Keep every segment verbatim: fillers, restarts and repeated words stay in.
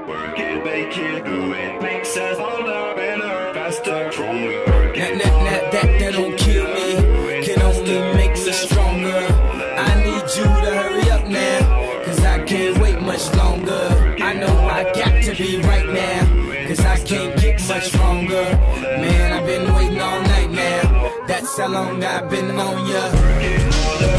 Work it, make it, do it, makes us older, better, faster, stronger. That, that, that, that, that don't kill me, can only make us stronger. I need you to hurry up now, cause I can't wait much longer. I know I got to be right now, cause I can't get much stronger. Man, I've been waiting all night now, that's how long I've been on ya.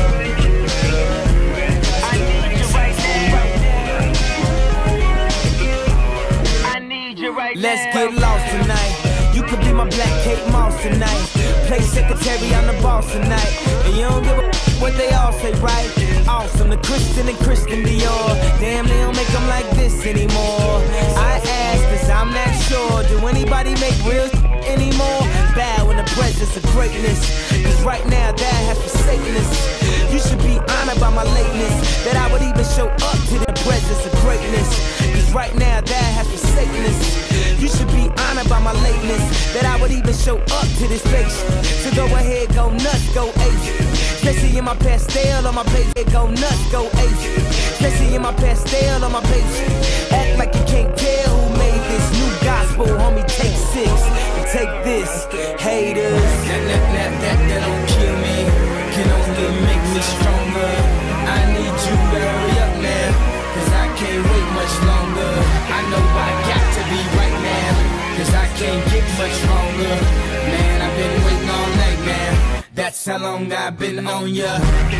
Let's get lost tonight. You could be my black Kate Moss tonight. Play secretary, I'm the boss tonight. And you don't give a what they all say, right? Awesome, the Christian and Christian Dior. Damn, they don't make them like this anymore. I ask, cause I'm not sure. Do anybody make real anymore? Bow in the presence of greatness, cause right now that has forsaken us. You should be honored by my lateness, that I would even show up to the presence of greatness, cause right now that has forsaken us. You should be honored by my lateness, that I would even show up to this place. So go ahead, go nuts, go ape. Especially in my pastel on my page, go nuts, go ape. Especially in my pastel on my page. Act like you can't tell who made this new gospel, homie. Take six and take this, haters. That, that, that, that, that don't kill me, can only make me stronger. I need you to hurry up now, cause I can't wait much longer. I know I got to be right now, cause I can't get much stronger. Man, I've been waiting all night now, that's how long I've been on ya.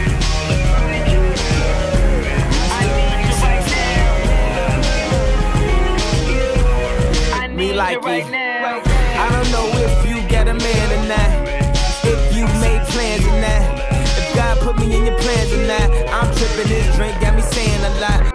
Me like it. I don't know if you got a man or not, if you made plans or not, if God put me in your plans or not. I'm tripping, this drink got me saying a lot.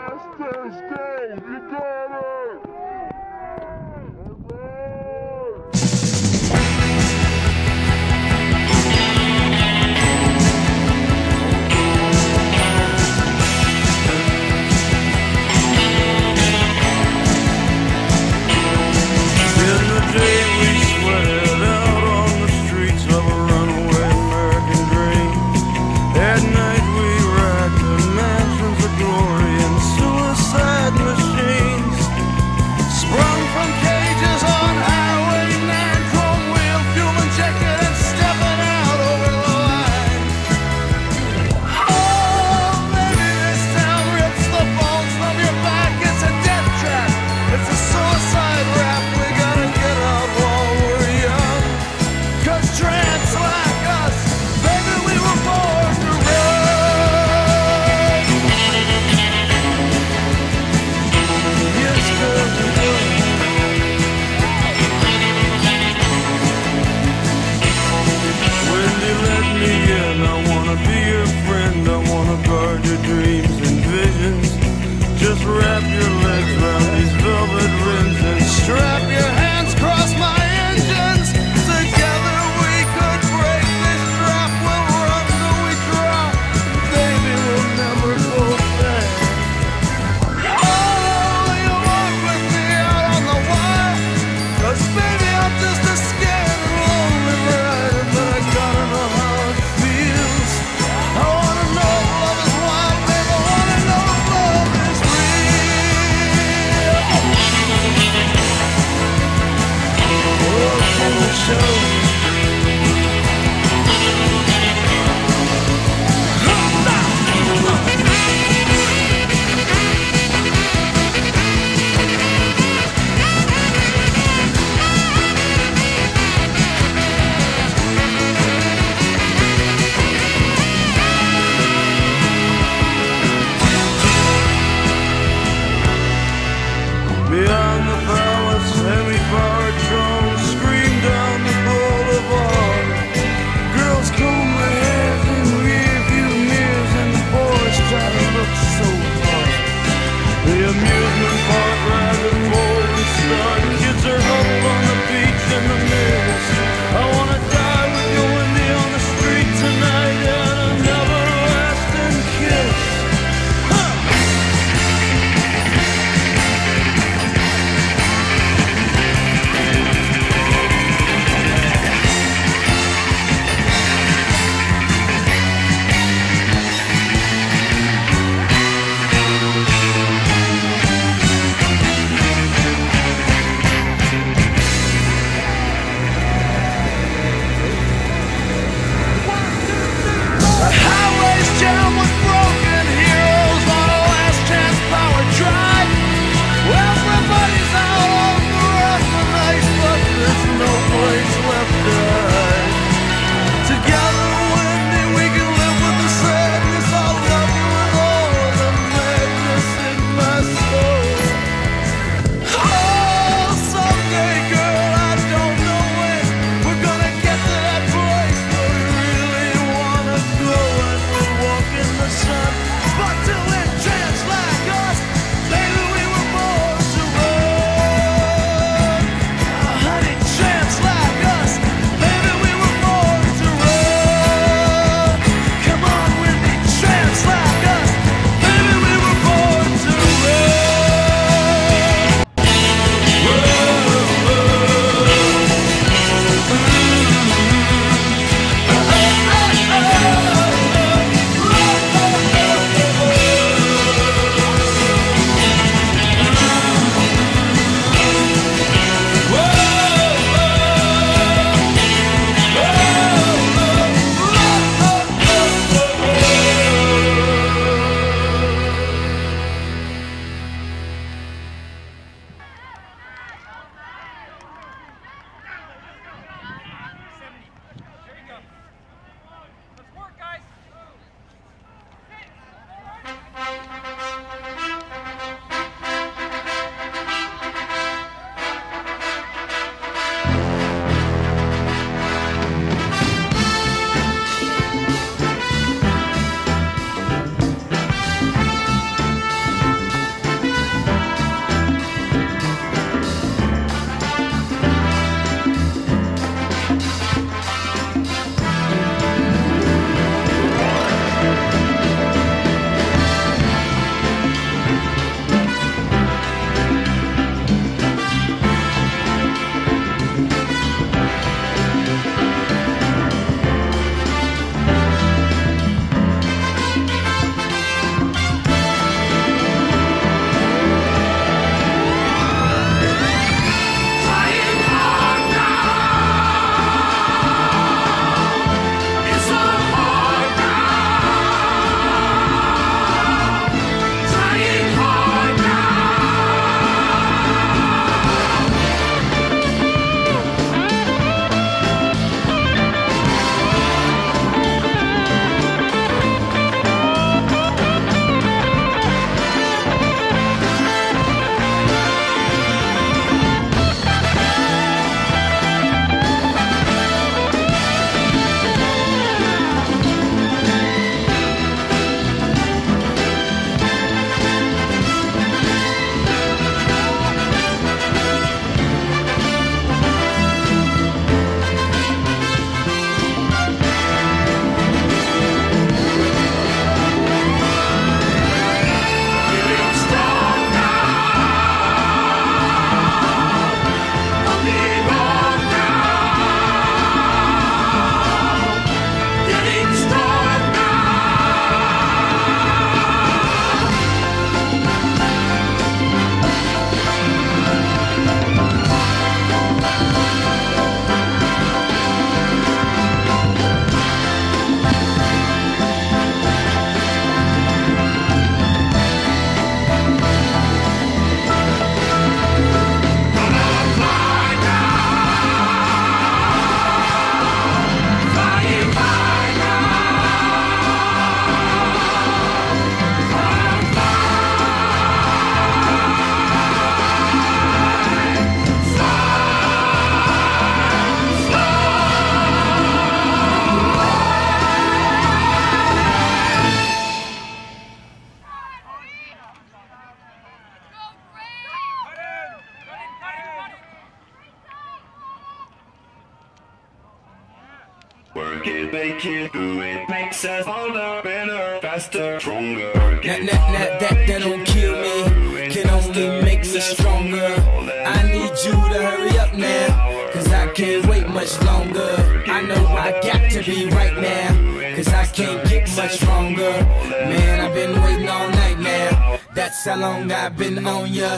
Work it, make it, do it, makes us harder, better, faster, stronger. That, that, that, that, that don't kill me, can only make me stronger. I need you to hurry up now, cause I can't wait much longer. I know I got to be right now, cause I can't get much stronger. Man, I've been waiting all night now, that's how long I've been on ya.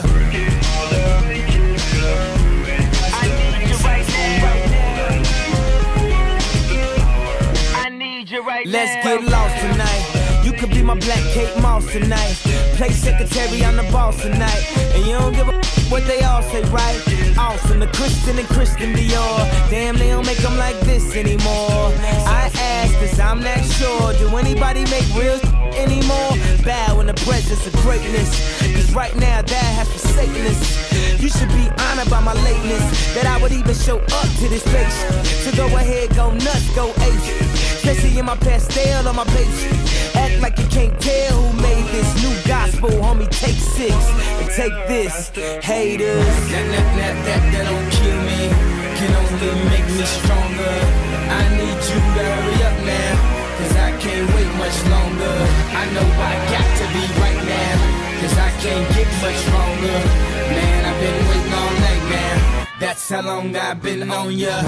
Let's get lost tonight. You could be my black Kate Moss tonight. Play secretary, I'm the boss tonight. And you don't give a what they all say, right? Awesome, the Christian and Christian Dior. Damn, they don't make them like this anymore. I ask, cause I'm not sure. Do anybody make real anymore? Bow in the presence of greatness, cause right now that has forsaken us. You should be honored by my lateness, that I would even show up to this place. So go ahead, go nuts, go ape. Especially in my pastel on my page. Act like you can't tell who made this new gospel, homie. Take six and take this, haters. That, that, that, that, that don't kill me, can only make me stronger. I need you to hurry up now, cause I can't wait much longer. I know I got to be right now, cause I can't get much stronger. Man, I've been waiting all night now, that's how long I've been on ya.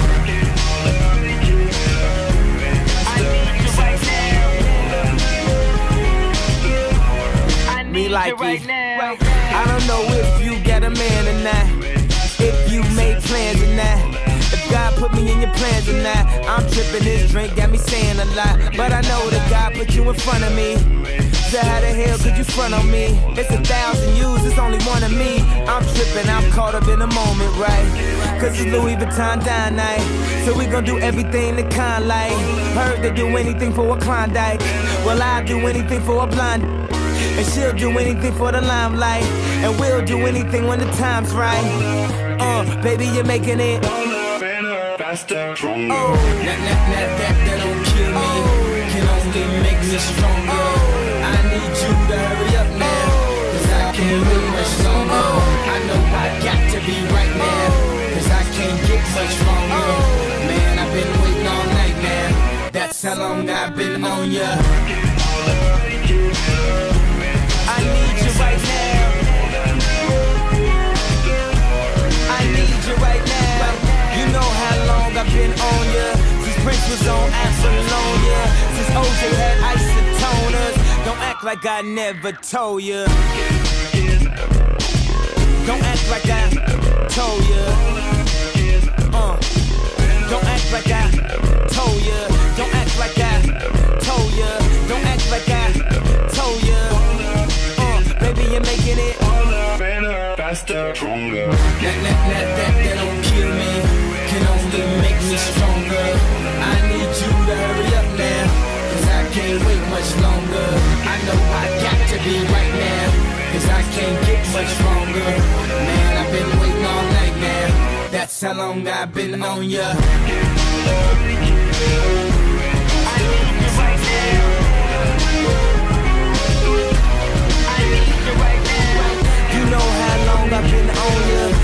Me like right now. I don't know if you got a man or not, if you made plans or not, if God put me in your plans or not. I'm tripping, this drink got me saying a lot, but I know that God put you in front of me. So how the hell could you front on me? It's a thousand yous, it's only one of me. I'm tripping, I'm caught up in the moment, right? Cause it's Louis Vuitton dine night, so we gon' do everything the kind like. Heard they do anything for a Klondike, well I'll do anything for a blind. And she'll do anything for the limelight, and we'll do anything when the time's right. Uh, baby, you're making it Better, faster, stronger. Oh, that, that, that, that, that don't kill me, can only make me stronger. I need you to hurry up now, cause I can't wait much longer. I know I got to be right now, cause I can't get much stronger. Man, I've been waiting all night now, that's how long I've been on ya. I need you right now. I need you right now. You know how long I've been on ya, since Prince was on Apollonia, since O J had isotoners. Don't act like I never told ya. Don't act like I told ya. Uh. Don't act like I told ya. Don't act like I told ya. Don't act like I told ya. Baby, you're making it better, faster, stronger. That, that, that, that, that don't kill me, can only make me stronger. I need you to hurry up now, cause I can't wait much longer. I know I got to be right now, cause I can't get much stronger. Man, I've been waiting all night now, that's how long I've been on ya. I need you right now. You know how long I've been on ya,